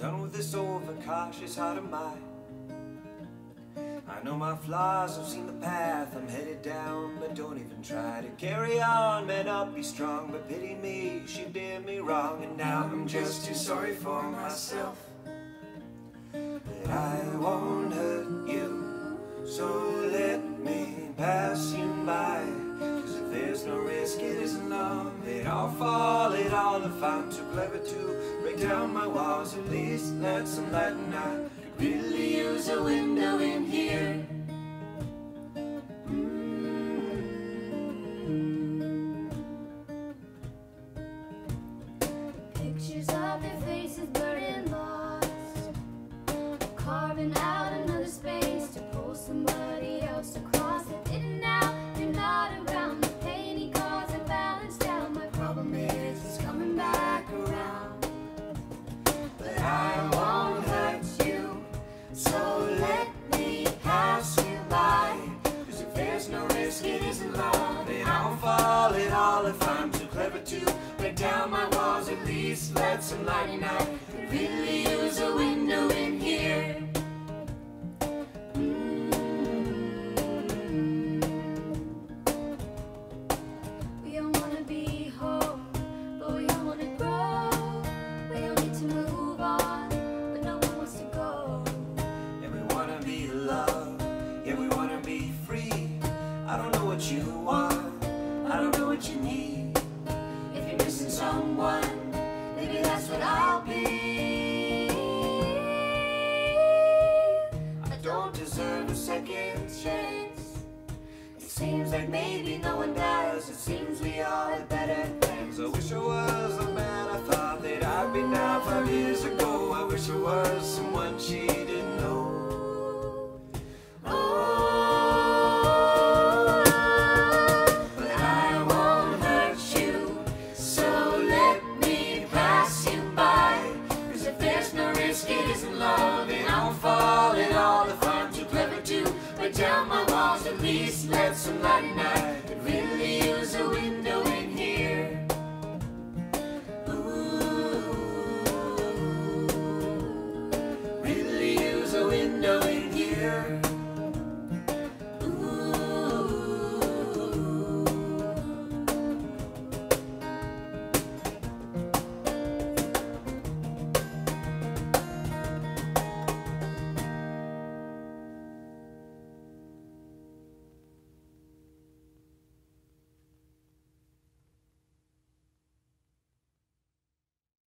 done with this overcautious heart of mine. I know my flaws, I've seen the path I'm headed down, but don't even try to carry on. Man up, be strong, but pity me, she did me wrong, and now I'm just too sorry for myself. But I won't hurt you, so let me pass you by. 'Cause if there's no risk, it isn't love. It all fall, it all if I'm too clever to break down my walls. At least let some light, and I could really use a window in here. Pictures of their faces blurred and lost, carving out another space to pull somebody else across. It didn't now, you're not around. The pain he caused, I balanced down. My problem is it's coming back around. But I won't hurt you, so let me pass you by. 'Cause if there's no risk, it isn't love. It all fall, it all if I'm too clever to break down my walls. At least let some light in. I could really use a window in here. We all wanna be whole, but we all wanna grow. We all need to move on, but no one wants to go. Yeah, we wanna be loved, yeah, we wanna be free. I don't know what you want, I don't know what you need. If you're missing someone, maybe that's what I'll be. I don't deserve a second chance. It seems like maybe no one does. It seems we all had better plans. I wish I was the man I thought that I'd be now 5 years ago. I wish I was someone she didn't